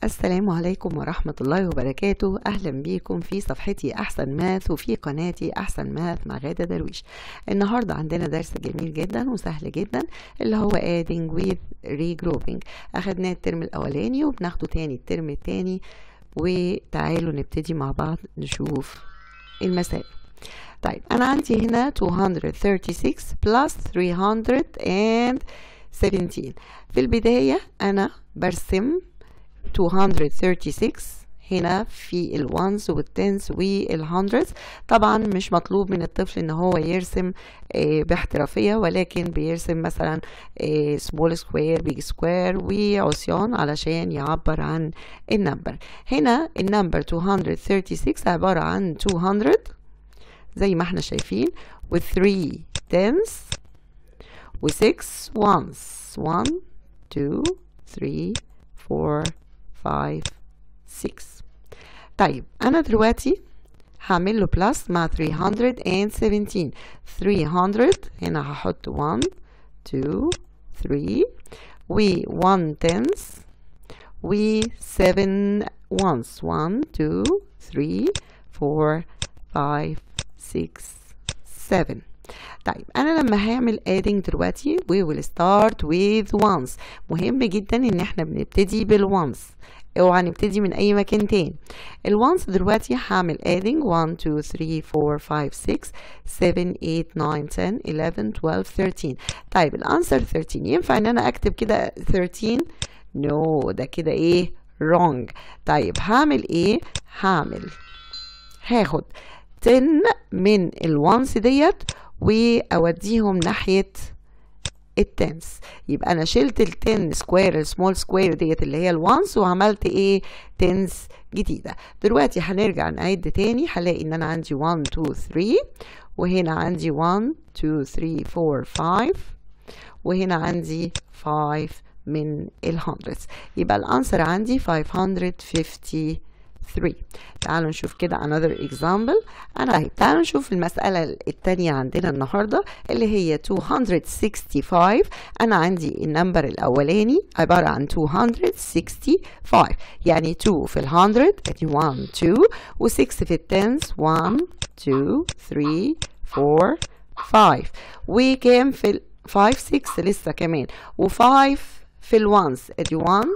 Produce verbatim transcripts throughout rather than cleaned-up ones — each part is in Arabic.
السلام عليكم ورحمة الله وبركاته. أهلا بيكم في صفحتي أحسن ماث وفي قناتي أحسن ماث مع غادة درويش. النهاردة عندنا درس جميل جدا وسهل جدا اللي هو adding with regrouping. أخدناه الترم الأولاني وبناخده تاني الترم التاني، وتعالوا نبتدي مع بعض نشوف المسائل. طيب أنا عندي هنا two hundred thirty-six plus three hundred seventeen. في البداية أنا برسم two hundred thirty-six هنا في الوانز والتنس والهندردز. طبعا مش مطلوب من الطفل ان هو يرسم اه باحترافية، ولكن بيرسم مثلا اه سمول سكوير بيج سكوير وعصيان علشان يعبر عن النمبر. هنا النمبر two hundred thirty-six عبارة عن two hundred زي ما احنا شايفين و three tens و six ones one two three four five six. طيب أنا دلوقتي هعمل له بلس مع three hundred seventeen. three hundred هنا هحط one two three و one tens و seven ones one two three four five six seven. طيب أنا لما هعمل adding دلوقتي we will start with ones. مهم جدا إن احنا بنبتدي بالones، اوعى نبتدي من أي مكان تاني. الones دلوقتي هعمل adding one two three four five six seven eight nine ten eleven twelve thirteen. طيب الأنسر thirteen. ينفع إن أنا أكتب كده thirteen؟ no، ده كده إيه wrong. طيب هعمل إيه؟ هعمل هاخد ten من الones ديت واوديهم ناحية التنس. يبقى انا شلت التن سكوير السمول سكوير ديت اللي هي الوانس وعملت ايه تنس جديدة. دلوقتي هنرجع نعد تاني، هلاقي ان انا عندي one two three وهنا عندي one two three four five وهنا عندي five من الهندردز. يبقى الانسر عندي five hundred fifty-three. تعالوا نشوف كده another example. أنا تعالوا نشوف المسألة التانية عندنا النهاردة اللي هي two hundred sixty-five. أنا عندي النمبر الأولاني عبارة عن two hundred sixty-five، يعني two في الهندرد ادي one two و six في التنس one two three four five وكام في ال five six لسه كمان و five في الوانز ادي one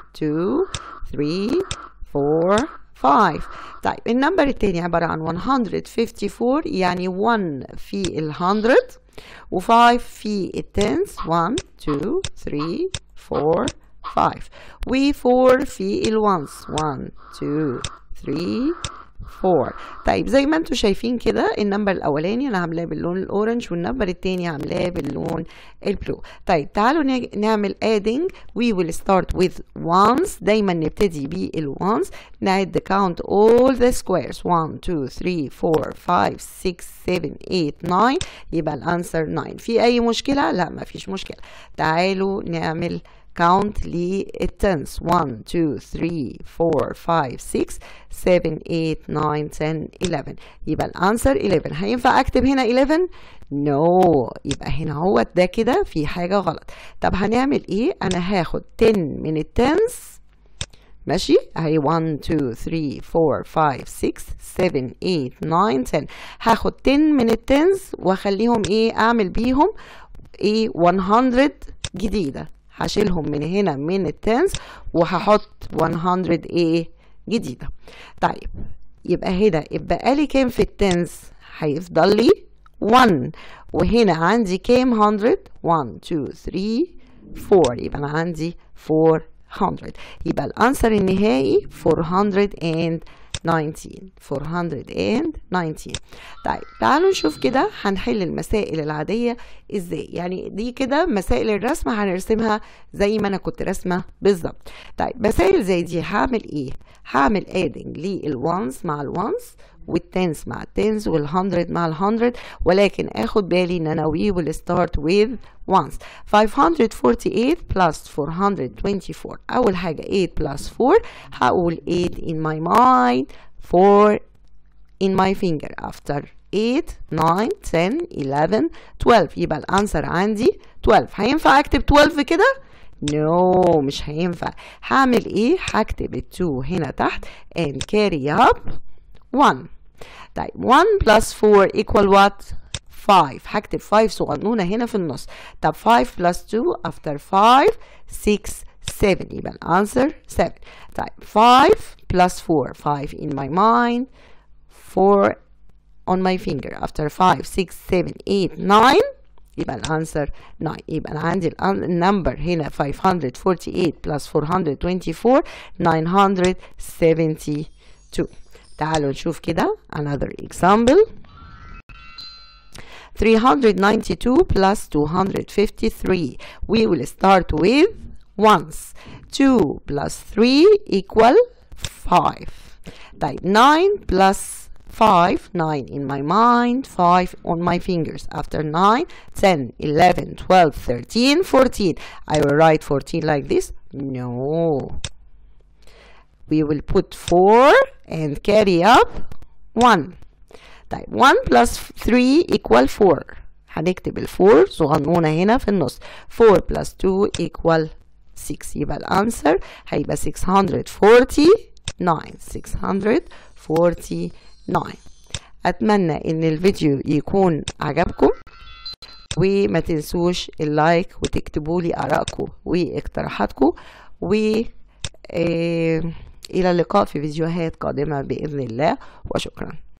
two three four five. طيب النمبر التاني عبارة عن one hundred fifty-four، يعني one في الهندرد و five في التنس one two three four five و four في الوانس one two three four. طيب زي ما انتم شايفين كده النمبر الاولاني انا عاملاه باللون الاورنج والنمبر التاني عاملاه باللون البلو. طيب تعالوا نعمل adding. we will start with ones. دايما نبتدي بالones. نعد count all the squares one two three four five six seven eight nine. يبقى الانسر nine. في اي مشكلة؟ لا ما فيش مشكلة. تعالوا نعمل count للتنس one two three four five six seven eight nine ten eleven. يبقى الانسر eleven. هينفع اكتب هنا eleven؟ no، يبقى هنا هو ده كده في حاجة غلط. طب هنعمل ايه؟ انا هاخد ten من التنس ماشي اهي one two three four five six seven eight nine ten. هاخد ten من التنس واخليهم ايه اعمل بيهم ايه one hundred جديدة. هشيلهم من هنا من التنس وهحط one hundred ايه جديدة. طيب يبقى هنا يبقى لي كام في التنس؟ هيفضل لي one وهنا عندي كام hundred one two three four. يبقى انا عندي four hundred. يبقى الانسر النهائي four hundred nineteen. four hundred nineteen. طيب تعالوا نشوف كده هنحل المسائل العادية ازاي. يعني دي كده مسائل الرسم هنرسمها زي ما انا كنت رسمة بالظبط. طيب مسائل زي دي هعمل ايه؟ هعمل adding للوانز مع الوانز والتنس مع التنس والهندرد مع الهندرد، ولكن اخد بالي ان انا we will start with ones. five hundred forty-eight plus four hundred twenty-four. اول حاجة eight plus four هقول eight in my mind four in my finger. after eight nine ten eleven twelve. يبقى الانسر عندي twelve. هينفع اكتب twelve كده؟ no مش هينفع. هعمل ايه؟ هكتب ال two هنا تحت and carry up one. طيب one plus four equal what؟ five. هكتب five صغنونة هنا في النص. طب five plus two after five six seven يبقى الانسر seven. طيب five plus four five in my mind four on my finger after five six seven eight nine يبقى الانسر nine. يبقى انا عندي النمبر هنا five hundred forty-eight plus four hundred twenty-four nine hundred seventy-two. تعالوا نشوف كده another example. three hundred ninety-two plus two hundred fifty-three. We will start with ones. two plus three equal five. طيب nine plus five, nine in my mind, five on my fingers. After nine, ten, eleven, twelve, thirteen, fourteen. I will write fourteen like this. No. We will put four and carry up one. طيب one plus three equal four. هنكتب ال four صغنونة هنا في النص. four plus two equal six. يبقى الانسر هيبقى six hundred forty-nine. six hundred forty-nine. أتمنى إن الفيديو يكون عجبكم، وما تنسوش اللايك وتكتبوا لي آرائكم واقتراحاتكم، و إلى اللقاء في فيديوهات قادمة بإذن الله، وشكرا.